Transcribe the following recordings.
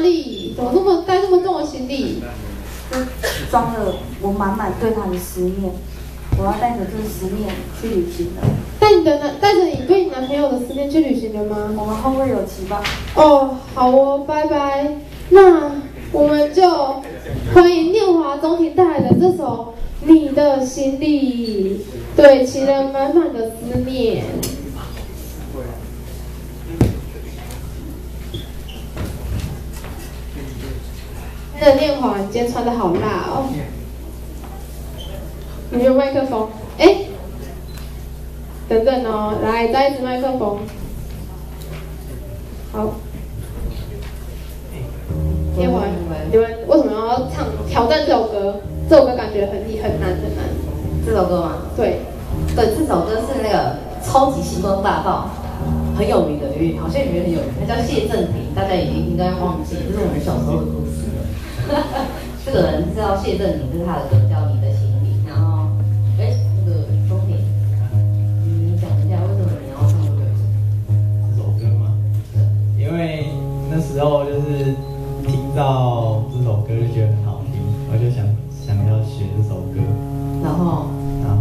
里？怎么带这么重的行李？ 装了我满满对他的思念，我要带着这个思念去旅行了。 带着你对你男朋友的思念去旅行了吗？ 我们后会有期吧。 哦，好哦，拜拜。那我们就欢迎念华中庭带来的这首《你的行李》，对齐了满满的思念。那念华，你今天穿的好辣哦！你有麦克风？哎，等等哦，来，再一支麦克风。好。念华，你们为什么要挑战这首歌？这首歌感觉很难。 这首歌吗？ 对， 这首歌是那个超级星光大道很有名的好像也很有名，他叫谢振廷，大家已经应该忘记，这是我们小时候的故事。这个人知道谢振廷，这是他的歌叫《你的行李》。然后，那个钟庭，你讲一下为什么你要唱这首歌吗？因为那时候就是听到这首歌就觉得很好听，我就想要学这首歌。 然后，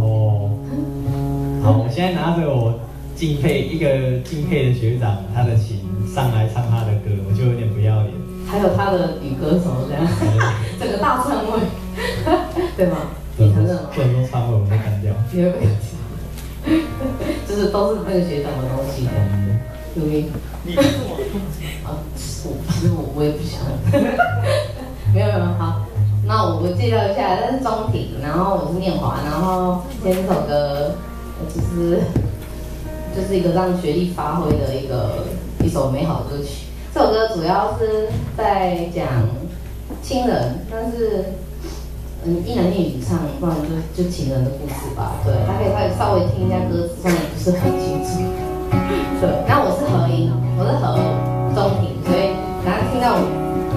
好，我现在拿着我敬佩的学长他的琴上来唱他的歌，我就有点不要脸。 还有他的女歌手这样，整个大串位，对吗？你承认吗？ 这很多串位我们都干掉。 你会被就是都是那个学长的东西的，对不对？你是我啊，其实我也不想。没有，好，那我介绍一下，这是钟庭，然后我是念华，然后今天这首歌就是一个让学历发挥的一首美好的歌曲。这首歌主要是在讲亲人，但是一男一女唱，不然就情人的故事吧。对，大家可以稍微听一下歌词，虽然不是很清楚。对，那我是和音，我是和钟庭，所以大家听到我。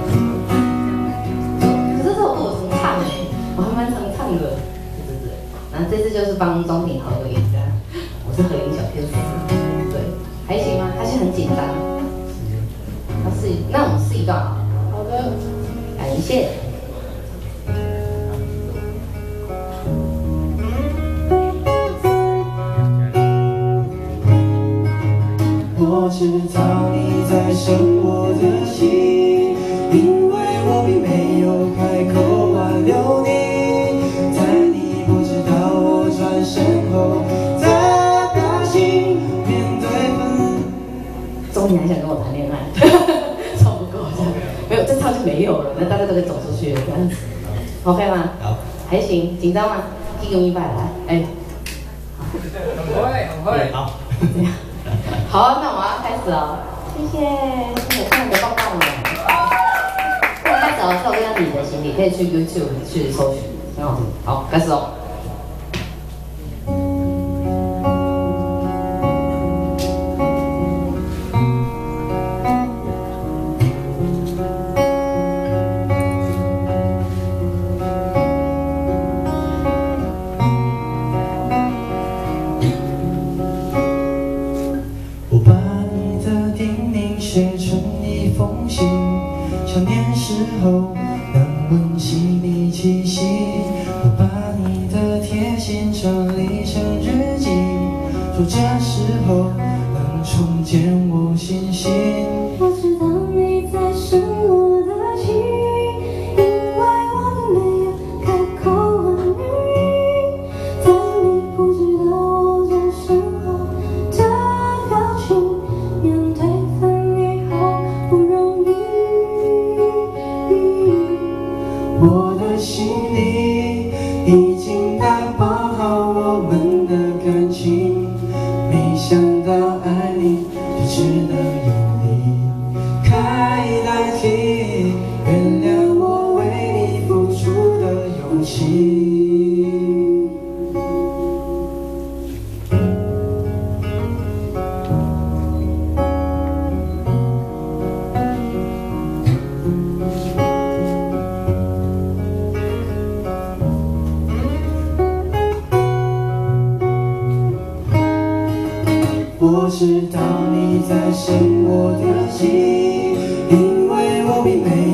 可是这首歌我常唱我还蛮常唱的，对。然后这次就是帮钟庭合音的，我是和音小天使。对，还行吗？还是很紧张。那我们试一段啊。 好的， 感谢。 我知道你在生我的心，因为我并没有开口挽留你，在你不知道我转身后的表情，面对钟庭还想跟我谈恋爱。没有，这唱就没有了，那大家都可以走出去了，这样子 ，OK 吗？ 好， 还行，紧张吗？Give me back 来，哎， 很会，好， 这样，好，那我们要开始哦，谢谢看你的棒棒了。那开始哦，这首歌叫《你的行李》，可以去 YouTube 去搜寻，很好听。好，开始哦。 想念时候能温习你气息，我把你的贴心整理成日记，说这时候能重建我信心。 我知道你在生我的气，因为我并没有开口问你，在你不知道我转身后的表情，面对分离后不容易。 我的心里已经打包好我们的感情，没想到爱你就只能由离开代替，原谅我为你付出的勇气。我知道你在生我的气，因为我并没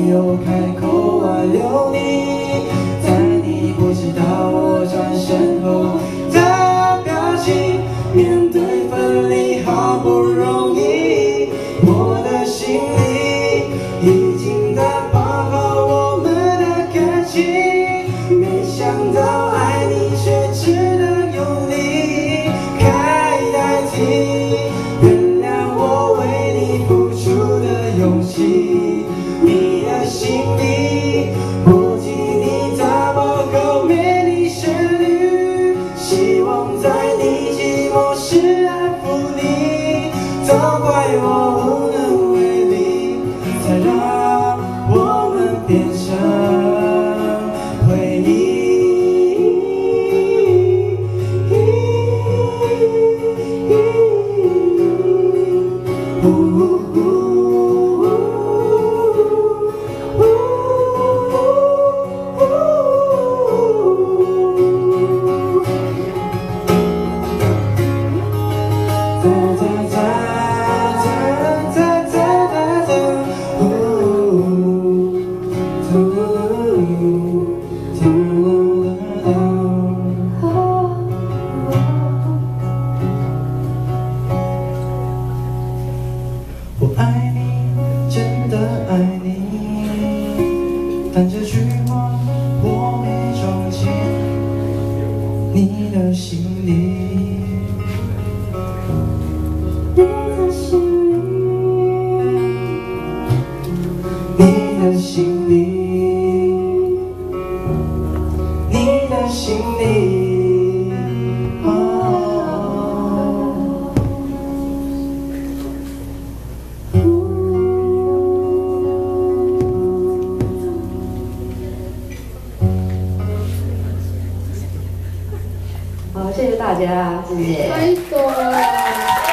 已经打包好我们的感情，没想到爱你却只能用离开代替。原谅我为你付出的勇气，你的心里不及你打包好美丽旋律，希望在你寂寞时安抚你，都怪我无能为力，才让我们变成回忆。我爱你，真的爱你，但这句话我没装进你的心里。你的心里，你的心里， 好，谢谢大家，谢谢。 太多了。